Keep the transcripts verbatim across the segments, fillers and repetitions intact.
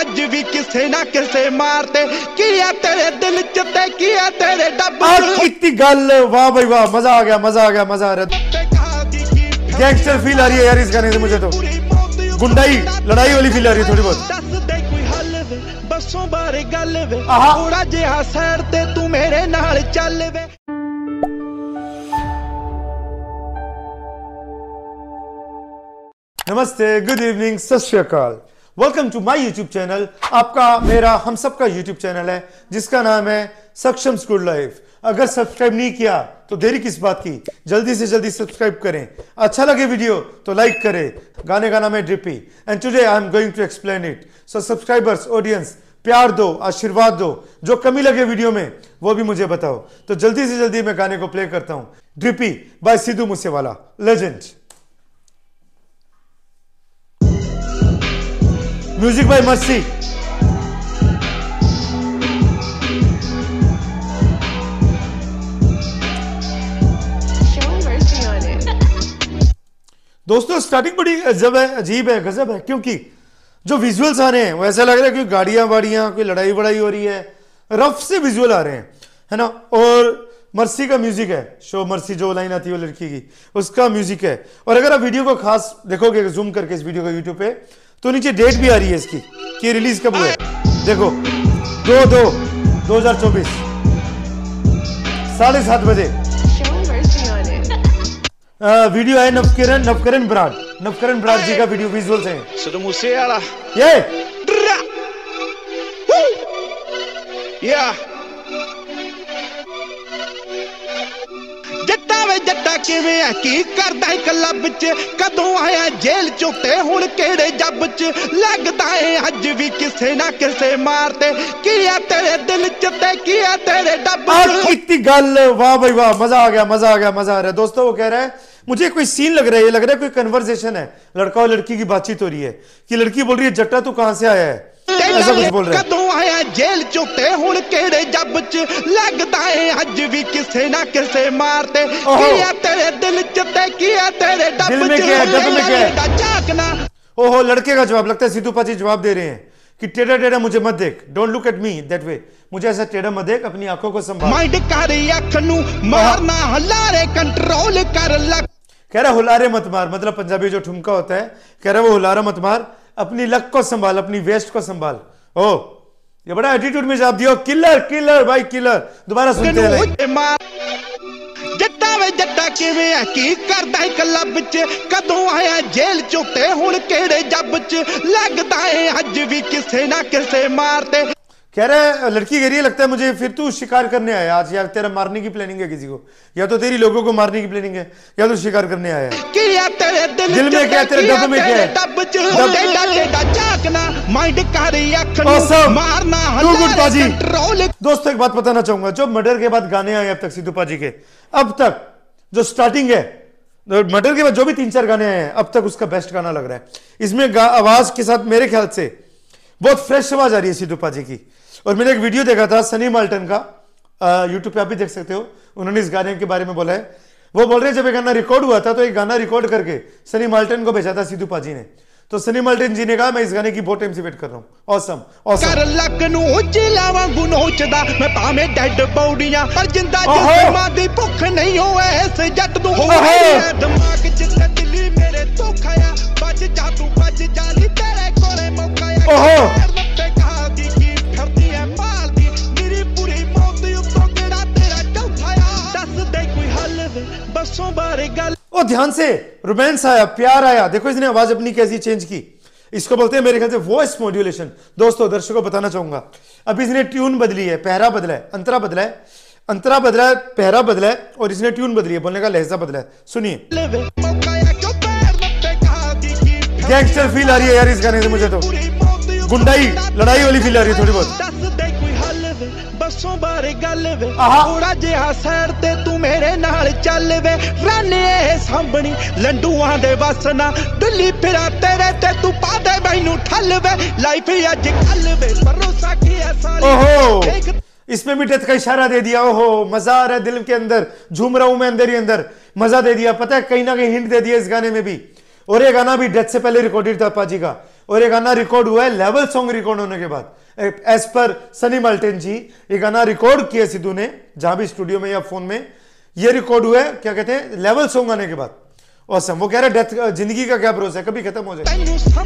अज भी किसे ना किसे मारते किया तेरे दिल च ते किया तेरे डब इतनी गल वाह भाई वाह मजा आ गया मजा आ गया मजा आ रहा गैंगस्टर फील आ रही है यार इस गाने से मुझे तो गुंडाई लड़ाई वाली फील आ रही है थोड़ी बहुत बसों बारे गल वे थोड़ा जिहा साइड ते तू मेरे नाल चल वे। नमस्ते गुड इवनिंग सत श्री अकाल welcome to my YouTube channel. आपका मेरा हम सबका यूट्यूब चैनल है जिसका नाम है सक्षम स्कूल लाइफ। अगर सब्सक्राइब नहीं किया तो देरी किस बात की, जल्दी से जल्दी सब्सक्राइब करें। अच्छा लगे वीडियो तो लाइक करें। गाने का नाम है Drippy and today I am going to explain it. So subscribers audience प्यार दो, आशीर्वाद दो, जो कमी लगे वीडियो में वो भी मुझे बताओ। तो जल्दी से जल्दी मैं गाने को प्ले करता हूं। Drippy by Sidhu Moosewala legend. Music by मस्ती। दोस्तों स्टार्टिंग बड़ी अजब है, अजीब है, गजब है, क्योंकि जो विजुअल्स आ रहे हैं वो ऐसा लग रहा है कि गाड़ियां वाड़ियां कोई लड़ाई वड़ाई हो रही है, रफ से विजुअल आ रहे हैं, है ना। और मर्सी का म्यूजिक है, शो मर्सी जो लाइन आती है वो लड़की की, उसका म्यूजिक है। और अगर आप वीडियो को खास देखोगे जूम करके इस वीडियो को यूट्यूब पे, तो नीचे डेट भी आ रही है इसकी कि रिलीज कब हुआ है। देखो दो दो दो हजार चौबीस साढ़े सात बजे आ, वीडियो है नवकरण नवकरण ब्राड नवकरण ब्राड जी का वीडियो विजुअल्स हैं। सिद्धू मूसेवाला ये या जट्टा वे जट्टा किवें आ की करदा है क्लब च कदों आया जेल चों ते हुण केड़े जब च लगदा है अज भी किसे ना किसे मारते किया तेरे दिल च ते किया तेरे डब इतनी गल वाह भाई वाह मजा आ गया मजा आ गया मजा आ रहा है। दोस्तों वो कह रहा है मुझे कोई सीन लग रहा है, ये लग रहा है कोई कन्वर्सेशन है, लड़का और लड़की की बातचीत हो रही है कि लड़की बोल रही है जट्टा तू कहां से आया है, ऐसा कुछ बोल रहा है। कदों आया जेल चों ते हुण केड़े जब च लगदा है अज भी किसे ना किसे मारते किया तेरे दिल च ते किया तेरे डब दिल में क्या है, डब में क्या है। झाकना ओहो लड़के का जवाब, लगता है सिद्धू पाजी जवाब दे रहे हैं कि टेढ़ा टेढ़ा मुझे मत देख, don't look at me that way, मुझे ऐसा टेढ़ा मत देख, अपनी आंखों को संभाल। माइंड कर अख नू मारना हलारे कंट्रोल कर लक। कह रहा हुलारे मत मार, मतलब पंजाबी जो ठुमका होता है, कह रहा वो हुलारा मत मार, अपनी लक को संभाल, अपनी वेस्ट को संभाल। ओ ये बड़ा एटीट्यूड में जवाब दिया, किलर किलर भाई किलर। दोबारा सुनते हैं। जट्टा वे जट्टा किवें आ की करदा है क्लब च कदों आया जेल चों ते हुण केड़े जब च लगदा है अज भी किसे ना किसे मारते। कह रहा है लड़की कह रही है लगता है मुझे फिर तू शिकार करने आया आज, या तेरा मारने की प्लानिंग है किसी को, या तो तेरी लोगों को मारने की प्लानिंग है, या तो शिकार करने आया है। किया तेरे दिल, दिल में क्या है, तेरे डब में क्या है। डब च झाकना माइंड कर अख नू मारना हलारे कंट्रोल। दोस्तों एक बात बताना चाहूंगा, जो मर्डर के बाद गाने आए अब तक सिद्धू पाजी के, अब तक जो स्टार्टिंग है मर्डर के बाद जो भी तीन चार गाने आए हैं अब तक उसका बेस्ट गाना लग रहा है। इसमें आवाज के साथ मेरे ख्याल से बहुत फ्रेश आवाज आ रही है सिद्धू पाजी की। और मैंने एक वीडियो देखा था सनी माल्टन का, यूट्यूब पे आप भी देख सकते हो, उन्होंने इस गाने के बारे में बोला है। वो बोल रहे हैं जब ये गाना रिकॉर्ड हुआ था तो एक गाना रिकॉर्ड करके सनी माल्टन को भेजा था सिद्धू पाजी ने, तो सनी माल्टन जी ने कहा मैं इस गाने की बहुत टाइम से वेट कर रहा हूं। ऑसम ऑसम कर लक नू जिला वांगू नोचदा मैं भाਵੇਂ डेड बॉडीਆਂ पर जिंदा जिस्मां दी भुख नहीं होए इस जट तू होए दिमाग च दिली मेरे धोखाया बच जा तू बच जा नी तेरे कोले मौकाया ओहो ओ ध्यान से रोमांस आया, प्यार आया। देखो इसने आवाज अपनी कैसी चेंज की, इसको बोलते हैं मेरे ख्याल से वॉइस मॉड्यूलेशन। दोस्तों दर्शकों को बताना चाहूंगा, अब इसने ट्यून बदली है, पहरा बदला है, अंतरा बदला है, अंतरा बदला है, पहरा बदला है, और इसने ट्यून बदली है, बोलने का लहजा बदला है। सुनिए गैंगस्टर फील आ रही है यार इस गाने से मुझे तो, गुंडाई लड़ाई वाली फील आ रही है थोड़ी बहुत। बसों बारे गल वे थोड़ा जिहा साइड ते तू मेरे नाल चल वे राने सांभनी लंडूआं दे वसना दिल्ली फिरा तेरे ते तू पा दे मैनू ठल वे लाइफ अज कल वे भरोसा किया साली। ओहो इसमें भी डेथ का इशारा दे दिया। ओहो मजा आ रहा है, दिल के अंदर झूम रहा हूं मैं अंदर ही अंदर, मजा दे दिया। पता है कहीं ना कहीं हिंट दे दिया इस गाने में भी। और ये गाना भी डेथ से पहले रिकॉर्डेड था पाजी का, और ये गाना रिकॉर्ड हुआ है लेवल सॉन्ग रिकॉर्ड होने के बाद। एज पर सनी मल्टेन जी, ये गाना रिकॉर्ड किया सिद्धू ने जहां भी स्टूडियो में या फोन में, ये रिकॉर्ड हुआ है क्या कहते हैं लेवल सॉन्ग आने के बाद। औसम। वो कह रहा है डेथ, जिंदगी का क्या भरोसा है, कभी खत्म हो जाए।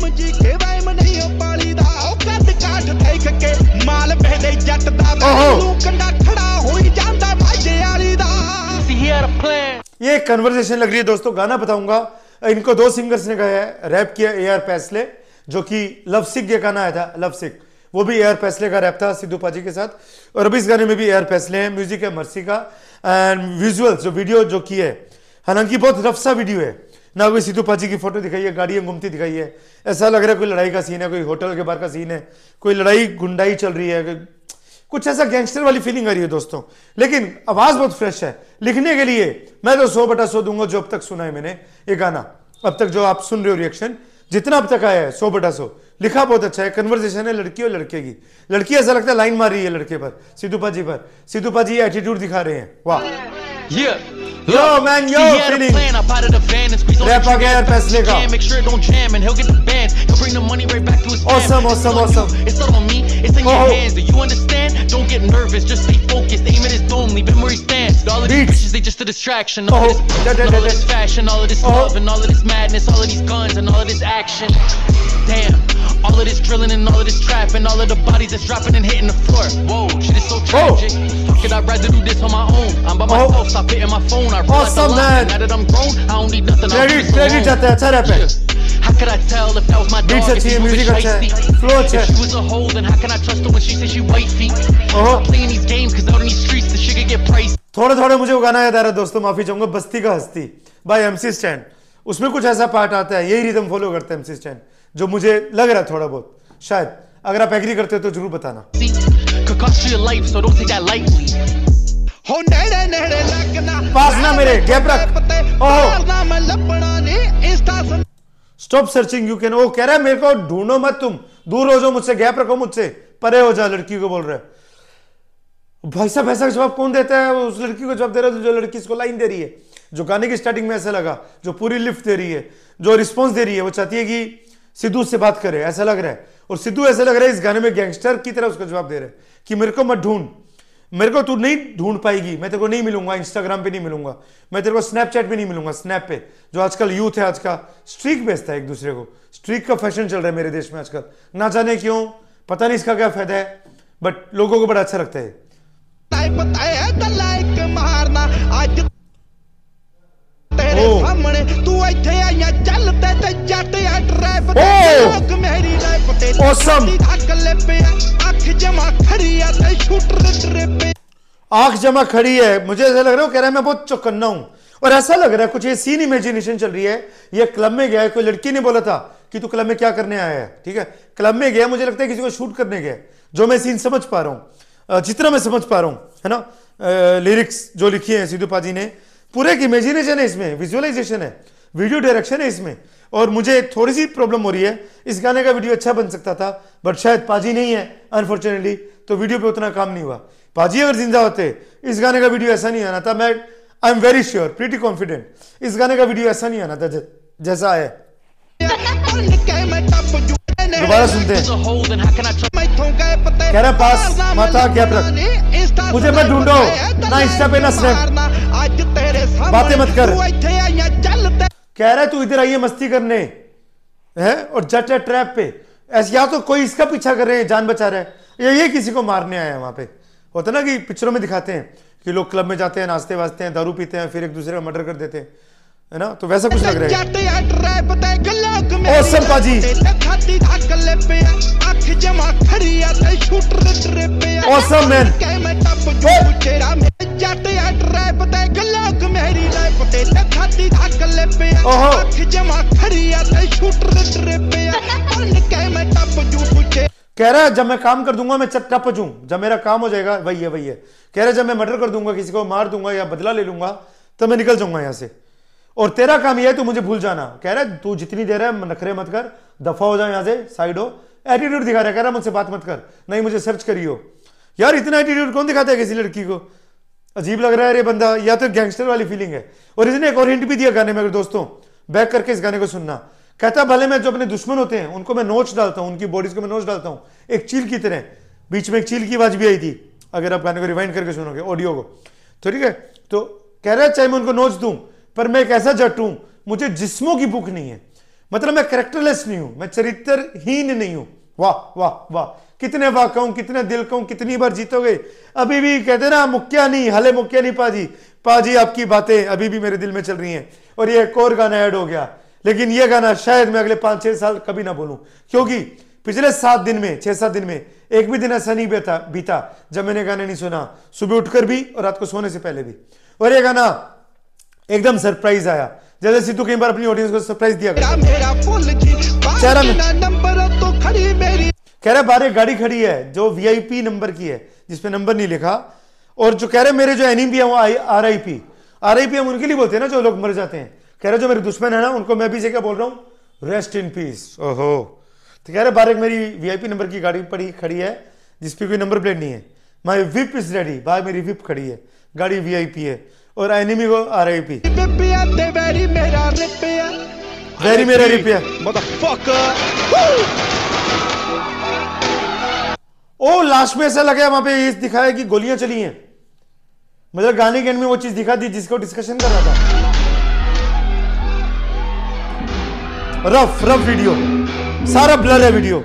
ये कन्वर्सेशन लग रही है दोस्तों, गाना बताऊंगा। इनको दो सिंगर्स ने गाया है, रैप किया ए आर पैसले, जो कि लव सिक ये गाना आया था, लव सिक, वो भी ए आर पैसले का रैप था सिद्धू पाजी के साथ। और अभी इस गाने में भी ए आर पैसले है, म्यूजिक है मर्सी का, एंड विजुअल्स जो वीडियो जो की है, हालांकि बहुत रफ सा वीडियो है ना, कोई सिद्धू पाजी की फोटो दिखाई है, गाड़ियां घूमती दिखाई है, ऐसा लग रहा है कोई लड़ाई का सीन है, कोई होटल के बाहर का सीन है, कोई लड़ाई गुंडाई चल रही है, कुछ ऐसा गैंगस्टर वाली फीलिंग आ रही है दोस्तों। लेकिन आवाज बहुत फ्रेश है। लिखने के लिए मैं तो सौ बटा सौ दूंगा जो अब तक सुना है मैंने ये गाना, अब तक जो आप सुन रहे हो रिएक्शन जितना अब तक आया है सौ बटा सौ। लिखा बहुत अच्छा है, कन्वर्सेशन है लड़की और लड़के की। लड़की ऐसा लगता है लाइन मार रही है लड़के पर, सिद्धू पाजी पर। सिद्धू पाजी एटीट्यूड दिखा रहे हैं, वाह। Yeah. Yo man, yo feeling. Rap आ गया यार पैसले का। Make sure it don't jam and he'll get the bands. He'll bring the money right back to his fam. Awesome, awesome, awesome. It's not on me, it's in your hands. Do you understand? Don't get nervous, just stay focused. Aim at his dome, leave him where he stands. All of these bitches, they just a distraction. All of this, all of this fashion, all of this love and all of this madness, all of these guns and all of this action. Damn. All of this drilling and all of this trapping, all of the bodies that's dropping and hitting the floor. Whoa, shit is so tragic. Fuck it, I'd rather do this on my own. I'm by myself, stop hitting my phone. I realize a lot. Now that I'm grown, I don't need nothing. Credit, credit आता है, अच्छा rap है। How could I tell if that was my dog? Beats अच्छी है, music अच्छा है, flow अच्छा है। If she was a hoe, then how can I trust her when she says she wifey? I'm playing these games 'cause out in these streets the shit could get pricey. थोड़ा थोड़ा मुझे वो गाना याद आ रहा है दोस्तों, माफी चाहूंगा, बस्ती का हस्ती बाय एमसी स्टैंड। उसमें कुछ ऐसा पार्ट आता है, यही रिदम फॉलो करता है एमसी स्टैंड, जो मुझे लग रहा है थोड़ा बहुत, शायद। अगर आप एग्री करते हो तो जरूर बताना। पास ना मेरे, गैप रख। Stop searching you can. ओ कह रहा है मेरे को ढूंढो मत, तुम दूर हो जाओ मुझसे, गैप रखो मुझसे, परे हो जा, लड़की को बोल रहा है। भाई साहब ऐसा जवाब कौन देता है? उस लड़की को जवाब दे रहा है जो लड़की इसको लाइन दे रही है, जो गाने की स्टार्टिंग में ऐसा लगा, जो पूरी लिफ्ट दे रही है, जो रिस्पॉन्स दे रही है, वो चाहती है कि सिद्धू से बात करे, ऐसा लग रहा है। और सिद्धू ऐसा लग रहा है इस गाने में गैंगस्टर की तरह उसको जवाब दे रहे हैं कि मेरे को मत ढूंढ, मेरे को तू नहीं ढूंढ पाएगी, मैं तेरे को नहीं मिलूंगा, इंस्टाग्राम पे नहीं मिलूंगा, मैं तेरे को स्नैपचैट पे नहीं मिलूंगा, स्नैप पे, जो आजकल यूथ है आज का स्ट्रीक बेचता है एक दूसरे को। स्ट्रीक का फैशन चल रहा है मेरे देश में आजकल, ना जाने क्यों, पता नहीं इसका क्या फायदा है, बट लोगों को बड़ा अच्छा लगता है। आंख जमा खड़ी है, मुझे ऐसा लग रहा है, कह रहा है मैं बहुत चौकन्ना हूं, और ऐसा लग रहा है कुछ ये सीन इमेजिनेशन चल रही है। ये क्लब में गया है, कोई लड़की ने बोला था कि तू क्लब में क्या करने आया है, ठीक है, क्लब में गया, मुझे लगता है किसी को शूट करने गया, जो मैं सीन समझ पा रहा हूं, जितना मैं समझ पा रहा हूं, है ना। लिरिक्स जो लिखी है सिद्धू पाजी ने, पूरे एक इमेजिनेशन है इसमें, विजुअलाइजेशन है, वीडियो डायरेक्शन है इसमें। और मुझे थोड़ी सी प्रॉब्लम हो रही है, इस गाने का वीडियो अच्छा बन सकता था, बट शायद पाजी नहीं है अनफॉर्चुनेटली, तो वीडियो पे उतना काम नहीं हुआ। पाजी अगर जिंदा होते, इस गाने का वीडियो ऐसा नहीं आना था। मैं I am very sure, pretty confident, इस गाने का वीडियो ऐसा नहीं आना था जैसा है। दोबारा सुनते हैं। कह रहा पास माथा गैप रख, मुझे मत ढूंढो, ना इंस्टा पे ना स्नैप, बातें मत कर। कह रहा है तू इधर आइए मस्ती करने है, और जट है ट्रैप पे, ऐसे या तो कोई इसका पीछा कर रहे हैं, जान बचा रहा है, या ये किसी को मारने आया है। वहां पे होता ना कि पिक्चरों में दिखाते हैं कि लोग क्लब में जाते हैं, नाचते वाचते हैं, दारू पीते हैं, फिर एक दूसरे का मर्डर कर देते हैं, है ना, तो वैसा कुछ लग रहा है। ऑसम पाजी, ऑसम मैन, कह रहा है जब मैं काम कर दूंगा मैं टप जूं, जब मेरा काम हो जाएगा, वही है वही है। कह रहा है जब मैं मर्डर कर दूंगा, किसी को मार दूंगा या बदला ले लूंगा, तो मैं निकल जाऊंगा यहां से, और तेरा काम यह है तू मुझे भूल जाना। कह रहा है तू जितनी देर है नखरे मत कर, दफा हो जाए यहां से, साइड हो। एटीट्यूड दिखा रहा है, कह रहा है मुझसे बात मत कर, नहीं मुझे सर्च करियो। यार इतना एटीट्यूड कौन दिखाता है किसी लड़की को? अजीब लग रहा है ये बंदा, या तो गैंगस्टर वाली फीलिंग है। और इसने एक और हिंट भी दिया गाने में, अगर दोस्तों बैक करके इस गाने को सुनना, कहता भले मैं जो अपने दुश्मन होते हैं उनको मैं नोच डालता हूं, उनकी बॉडीज को मैं नोच डालता हूं एक चील की तरह। बीच में एक चील की आवाज भी आई थी, अगर आप गाने को रिवाइंड करके सुनोगे ऑडियो को, तो ठीक है। तो कह रहा है चाहे मैं उनको नोच दूं, पर मैं एक ऐसा जट हूं, मुझे जिस्मों की भूख नहीं है। मतलब मैं कैरेक्टरलेस नहीं हूं, मैं चरित्रहीन नहीं हूं। वाह वाह वाह, कितने वाह कहूं, कितने दिल कहूं, कितनी बार जीतोगे। अभी भी कहते ना मुक्या नहीं, हले मुक्या नहीं पाजी, पाजी आपकी बातें अभी भी मेरे दिल में चल रही हैं। और ये एक और गाना ऐड हो गया, लेकिन ये गाना शायद मैं अगले पांच छह साल कभी ना बोलूं, क्योंकि पिछले सात दिन में छह सात दिन में एक भी दिन ऐसा नहीं बीता बीता जब मैंने गाना नहीं सुना, सुबह उठकर भी और रात को सोने से पहले भी। और ये गाना एकदम सरप्राइज आया, जैसे सिद्धू कई बार अपनी ऑडियंस को सरप्राइज दिया चेहरा में। कह रहे बाहर एक गाड़ी खड़ी है जो वीआईपी नंबर की है, जिसपे नंबर नहीं लिखा, और जो कह रहे मेरे जो एनिमी है वो R I P R I P हम उनके लिए बोलते हैं ना जो लोग मर जाते हैं। कह रहे जो मेरे दुश्मन है ना उनको मैं भी से क्या बोल रहा हूं, रेस्ट इन पीस। ओहो, तो कह रहे बाहर एक मेरी वीआईपी नंबर की गाड़ी पड़ी खड़ी है जिसपे कोई नंबर प्लेट नहीं है। माई विप इज रेडी, बाहर मेरी विप खड़ी है, गाड़ी वीआईपी है और एनिमी को आर आई पी। वेरी मेरा रिपिया ओ, लास्ट में ऐसा लगा वहां पे ये दिखाया कि गोलियां चली हैं, मतलब गाने के एंड में वो चीज दिखा दी जिसको डिस्कशन कर रहा था। रफ रफ वीडियो, सारा ब्लर है वीडियो।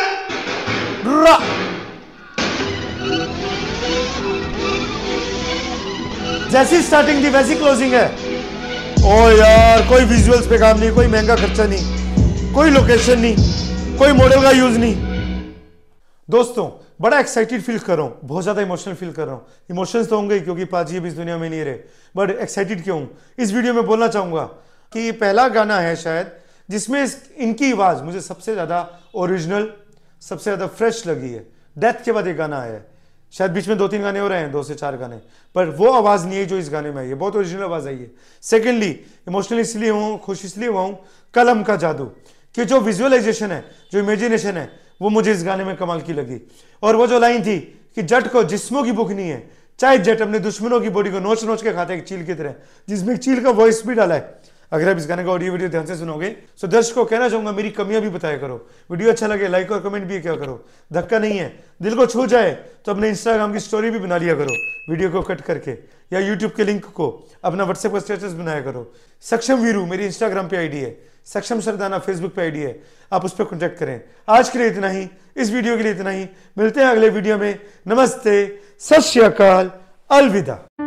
जैसी स्टार्टिंग थी वैसी क्लोजिंग है। ओ यार, कोई विजुअल्स पे काम नहीं, कोई महंगा खर्चा नहीं, कोई लोकेशन नहीं, कोई मॉडल का यूज नहीं। दोस्तों बड़ा एक्साइटेड फील कर रहा हूं, बहुत ज्यादा इमोशनल फील कर रहा हूं। इमोशंस तो होंगे क्योंकि पाजी अब इस दुनिया में नहीं रहे, बट एक्साइटेड क्यों हूं इस वीडियो में बोलना चाहूंगा कि ये पहला गाना है शायद जिसमें इनकी आवाज मुझे सबसे ज्यादा ओरिजिनल, सबसे ज्यादा फ्रेश लगी है। डेथ के बाद एक गाना आया है, शायद बीच में दो तीन गाने हो रहे हैं, दो से चार गाने, पर वो आवाज नहीं है जो इस गाने में आई है, बहुत ओरिजिनल आवाज आई है। सेकेंडली इमोशनल इसलिए हूं, खुश इसलिए हुआ हूं, कलम का जादू, कि जो विजुअलाइजेशन है, जो इमेजिनेशन है, वो मुझे इस गाने में कमाल की लगी। और वो जो लाइन थी कि जट को जिस्मों की भूख नहीं है, चाहे जट अपने दुश्मनों की बॉडी को नोच नोच के खाता है एक चील की तरह, जिसमें एक चील का वॉइस भी डाला है। अगर आप इस गाने का ऑडियो वीडियो ध्यान से सुनोगे तो दर्शकों को कहना चाहूंगा मेरी कमियां भी बताया करो, वीडियो अच्छा लगे लाइक और कमेंट भी क्या करो, धक्का नहीं है, दिल को छू जाए तो अपने इंस्टाग्राम की स्टोरी भी बना लिया करो वीडियो को कट करके, या यूट्यूब के लिंक को अपना व्हाट्सएप का स्टेटस बनाया करो। सक्षम वीरू मेरी इंस्टाग्राम पे आईडी है, सक्षम सरदाना फेसबुक पे आईडी है, आप उस पर कॉन्टैक्ट करें। आज के लिए इतना ही, इस वीडियो के लिए इतना ही, मिलते हैं अगले वीडियो में। नमस्ते, सत श्री अकाल, अलविदा।